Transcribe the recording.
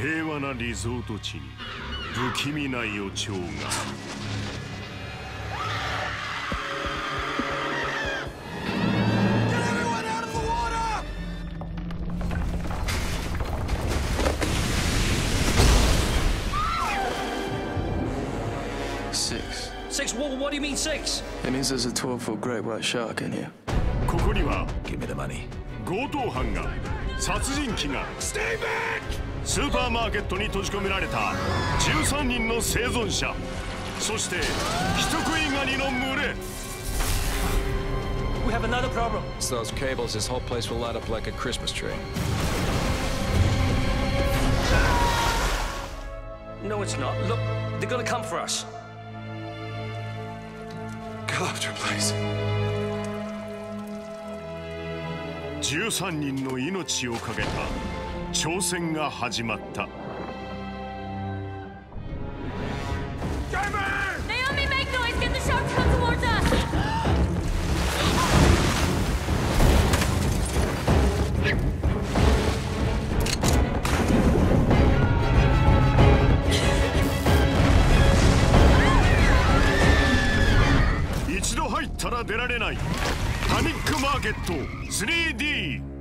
平和なリゾート地に不気味な予兆が。 Six? What do you mean six? It means there's a 12-foot great white shark in here. ここには Give me the money. 強盗犯が殺人鬼がスーパーマーケットに閉じ込められた13人の生存者、そして人食いガニの群れ。 We have another problem. It's those cables. This whole place will light up like a Christmas tree. No, it's not. Look, they're gonna come for us. Go after him, please. 13人の命をかけた挑戦が始まった。 Naomi, make noise! Get the shark to come towards us! 一度入ったら出られないパニックマーケット 3D。